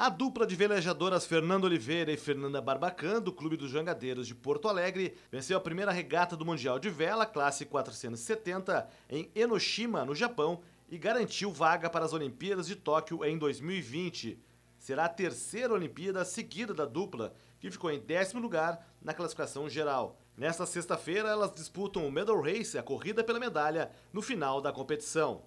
A dupla de velejadoras Fernanda Oliveira e Fernanda Barbacan, do Clube dos Jangadeiros de Porto Alegre, venceu a primeira regata do Mundial de Vela, classe 470, em Enoshima, no Japão, e garantiu vaga para as Olimpíadas de Tóquio em 2020. Será a terceira Olimpíada seguida da dupla, que ficou em 10º lugar na classificação geral. Nesta sexta-feira, elas disputam o Medal Race, a corrida pela medalha, no final da competição.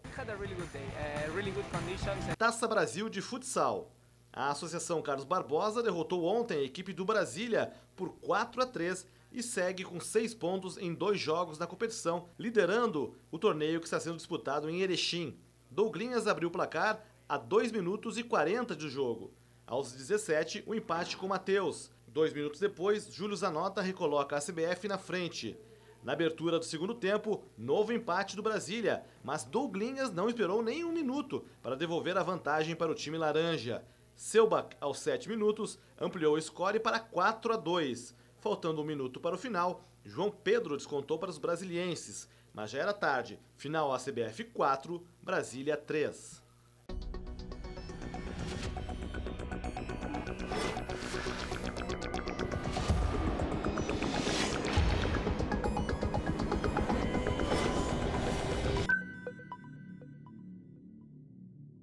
Taça Brasil de Futsal. A Associação Carlos Barbosa derrotou ontem a equipe do Brasília por 4-3 e segue com 6 pontos em 2 jogos na competição, liderando o torneio que está sendo disputado em Erechim. Douglinhas abriu o placar a 2 minutos e 40 do jogo. Aos 17, o empate com Matheus. 2 minutos depois, Júlio Zanota recoloca a CBF na frente. Na abertura do segundo tempo, novo empate do Brasília, mas Douglinhas não esperou nem 1 minuto para devolver a vantagem para o time laranja. Selbach, aos 7 minutos, ampliou o score para 4-2. Faltando 1 minuto para o final, João Pedro descontou para os brasilienses, mas já era tarde. Final ACBF 4, Brasília 3.